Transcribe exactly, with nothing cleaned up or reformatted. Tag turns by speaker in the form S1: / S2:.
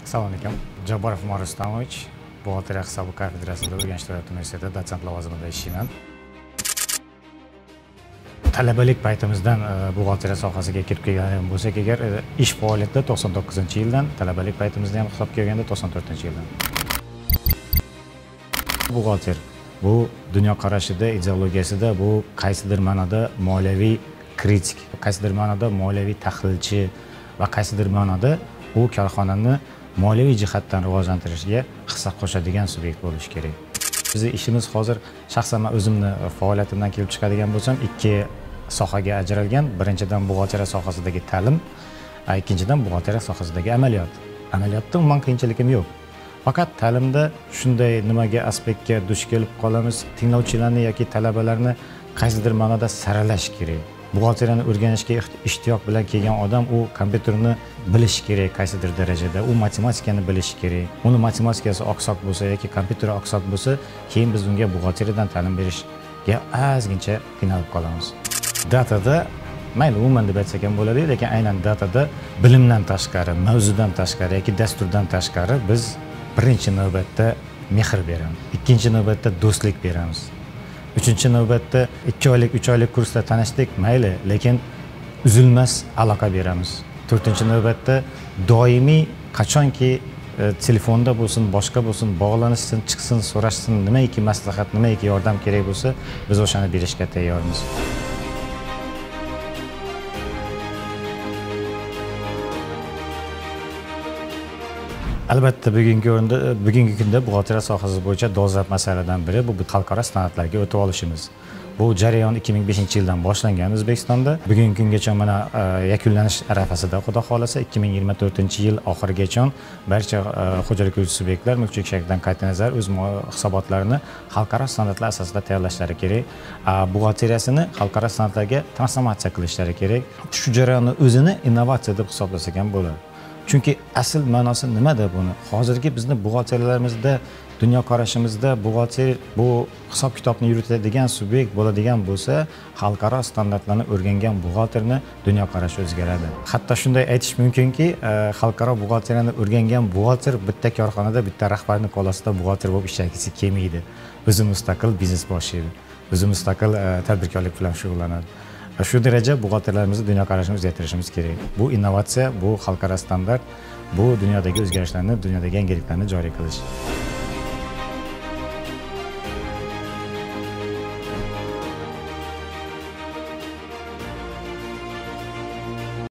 S1: Assalomu alaykum. Jabborov Umar Rustamovich, buxgalteriya hisobi kafedrasida Urganch davlat universitetida dotsent lavozimida ishlayman. Talabalik paytimizdan buxgalteriya sohasiga kirib kelgan bo'lsak agar, ish faoliyatida to'qson to'qqizinchi yildan, talabalik paytimizda ham hisobga olganda to'qson to'rtinchi yildan. Buxgalter bu dunyo qarashida, ideologiyasida bu qaysidir ma'noda moliyaviy kritik, qaysidir ma'noda moliyaviy tahlilchi va qaysidir ma'noda u korxonani moliyaviy jihatdan rivojlantirishga hissa qo'shadigan subyekt bo'lishi kerak. Bizning ishimiz hozir shaxsan men o'zimni faoliyatimdan kelib chiqadigan bo'lsam, ikki sohaga ajralgan. Birinchidan buxgalteriya sohasidagi ta'lim, ikkinchidan buxgalteriya sohasidagi amaliyot. Amaliyotda umuman qiyinchilikim yo'q. Faqat ta'limda shunday nimaga aspektga duch kelib qolamiz, tinglovchilarni yoki talabalarni qaysidir ma'noda saralash kerak. Buxgalteriyani o'rganishga ishtiyoq bilan kelgan odam u kompyuterni bilishi kerak qaysidir darajada, u matematikani bilishi kerak. Uni matematikasi oqsoq bo'lsa yoki kompyuteri oqsoq bo'lsa, keyin biz unga buxgalteriyadan ta'lim berishga ozgincha qiynalib qolamiz. Datada mayli umuman deb aytsak ham bo'ladi, lekin aynan datada bilimdan tashqari, mavzudan tashqari yoki dasturdan tashqari biz birinchi navbatda mehr beramiz, ikkinchi navbatda do'stlik beramiz. Uchinchi navbatda ikki oylik, uch oylik kursda tanishdik, mayli, lekin uzilmas aloqa beramiz. To'rtinchi navbatda doimiy qachonki telefonda bo'lsin, boshqa bo'lsin, bog'lanishsin, chiqsin, so'rashsin, nimaiki maslahat, nimaiki yordam kerak bo'lsa, biz o'shani berishga tayyormiz. Albatta bugungi o'rinda, bugungi kunda buxgalteriya sohasi bo'yicha dolzarb masalalardan biri bu xalqaro standartlarga o'tib olishimiz. Bu jarayon ikki ming beshinchi yildan boshlangan O'zbekistonda. Bugungi kungacha mana yakunlanish arafasida, xudo xolasa ikki ming yigirma to'rtinchi yil oxirigacha barcha xo'jalik yuritish subyektlari mulkchilik shaklidan qat'iy nazar o'z hisobotlarini xalqaro standartlar asosida tayyorlashlari kerak. Buxgalteriyasini xalqaro standartlarga transformatsiya qilishlari kerak. Shu jarayonni o'zini innovatsiya deb hisoblasak ham bo'ladi. Chunki asl ma'nosi nimada buni? Hozirgi bizning buxgalteriyalarimizda, dunyo qarashimizda buxgalter bu hisob kitobni yuritadigan subyekt bo'ladigan bo'lsa, xalqaro standartlarni o'rgangan buxgalterni dunyo qarashi o'zgaradi. Hatto shunday aytish mumkinki, xalqaro buxgalteriyani o'rgangan buxgalter bitta korxonada bitta rahbarning qo'lasida buxgalter bo'lib ishlagisi kelmaydi. O'zi mustaqil biznes boshlaydi. O'zi mustaqil tadbirkorlik bilan shug'ullanadi. Shu daraja buxgalterlarimizni dunyo qarashini o'zgartirishimiz kerak. Bu innovatsiya, bu xalqaro standart, bu dunyodagi o'zgarishlarni, dunyodagi yangiliklarni joriy qilish.